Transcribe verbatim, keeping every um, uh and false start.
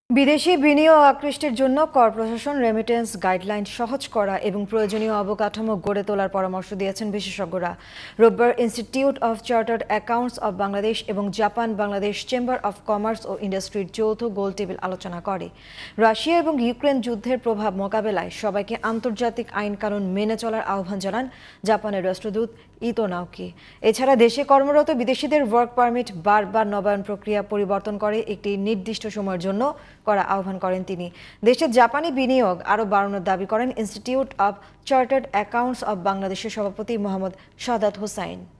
বিদেশি বিনিয়োগ আকৃষ্টের জন্য কর প্রশাসন রেমিটেন্স গাইডলাইন সহজ করা এবং প্রয়োজনীয় অবকাঠামো গড়ে তোলার পরামর্শ দিয়েছেন বিশেষজ্ঞরা। রোববার institute of chartered accounts of Bangladesh এবং Japan Bangladesh chamber of commerce ও ইন্ডাস্ট্রির যৌথ গোলটেবিল আলোচনা করে। রাশিয়া এবং ইউক্রেন যুদ্ধের প্রভাব মোকাবেলায় সবাইকে আন্তর্জাতিক আইন কানুন মেনে চলার আহ্বান জানান জাপানের রাষ্ট্রদূত ইতো নাওকি। এছাড়া দেশে কর্মরত বিদেশিদের ওয়ার্ক পারমিট বারবার নবায়ন প্রক্রিয়া পরিবর্তন করে একটি নির্দিষ্ট সময়ের জন্য করা আহ্বান করেন তিনি। দেশে জাপানি বিনিয়োগ আরও বাড়ানোর দাবি করেন institute of chartered accounts of বাংলাদেশের সভাপতি মোহাম্মদ সাদাত হোসাইন।